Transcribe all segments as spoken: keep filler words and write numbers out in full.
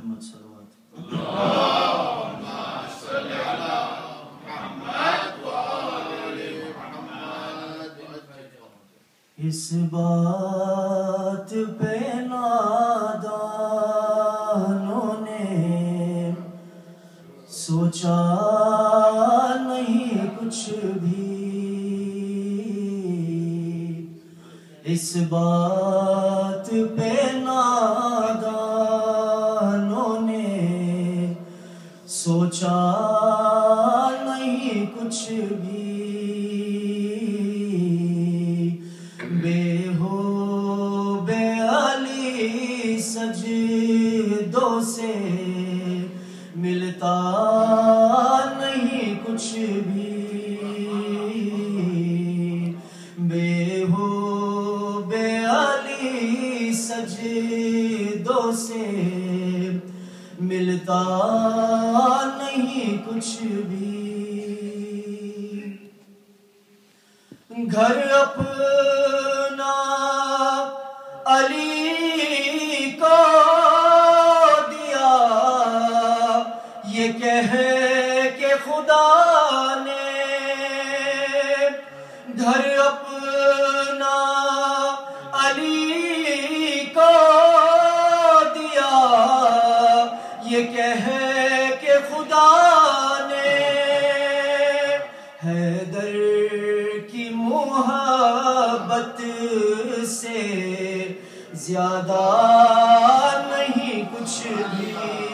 محمد صلوات اس بات پہ نادانوں نے سوچا نہیں کچھ بھی، اس بات پہ نادانوں نے سوچا نہیں کچھ بھی، بے ہو بے علی سجدوں سے ملتا نہیں کچھ بھی، بے ہو بے علی سجدوں سے ملتا نہیں کچھ بھی، گھر اپنا علی کو دیا یہ کہہ کہ خدا نے، گھر اپنا علی کو دیا یہ کہہ کہ خدا نے، حیدر کی محبت سے زیادہ نہیں کچھ بھی،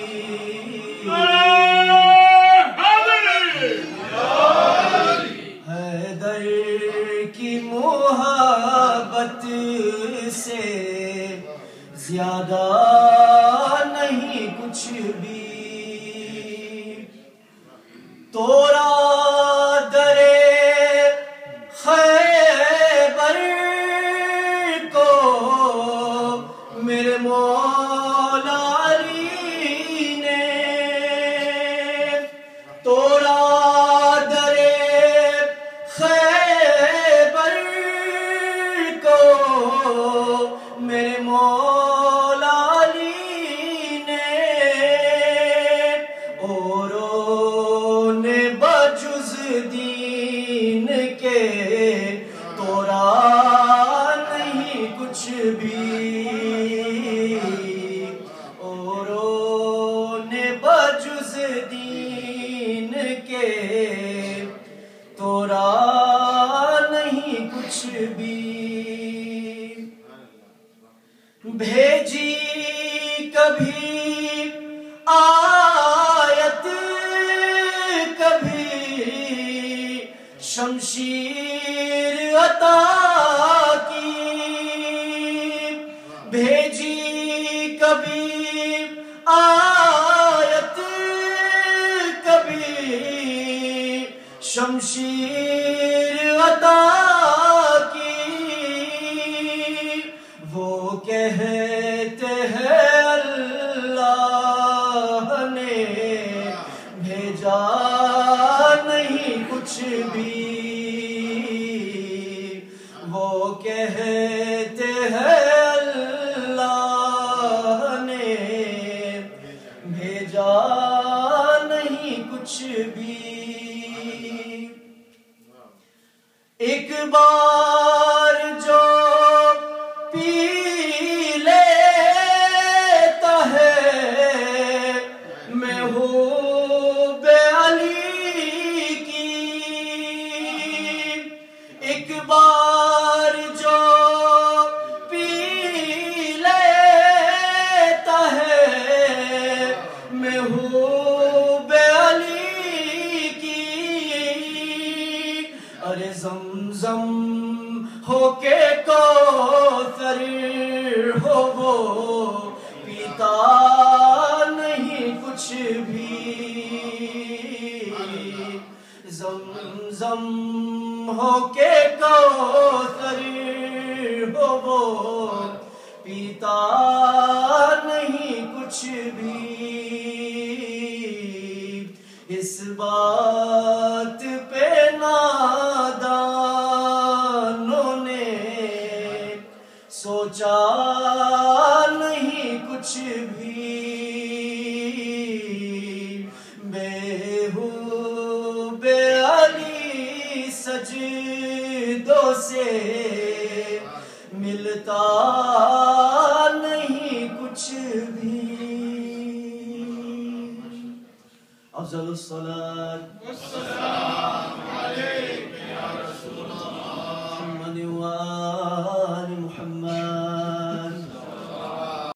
حیدر کی محبت سے زیادہ نہیں کچھ بھی، تورا درے خیبر کو میرے مولا علی نے، تورا درے خیبر کو میرے مولا علی نے، اوروں نے بجز دین کے تورا نہیں کچھ بھی، اوروں نے بجز دین کے تورا نہیں کچھ بھی، بھیجی کبھی آیت کبھی شمشیر عطا کی، بھیجی کبھی آیت کبھی شمشیر عطا کی، وہ کہتے ہیں اللہ نے بھیجا نہیں کچھ بھی، وہ کہتے ہیں اللہ نے بھیجا نہیں کچھ بھی، ایک بار جو پی لیتا ہے میں ہوں بے علی کی، ایک بار جو پی لیتا ہے میں ہوں بے علی کی، ارے زمزم ہو کے کوثر ہو وہ پیتا نہیں کچھ بھی، زمزم ہو کے کوثر ہو وہ پیتا نہیں کچھ بھی، اس بات پہ نادانوں نے سوچا نہیں کچھ بھی، سے ملتا نہیں کچھ بھی. افضل الصلاة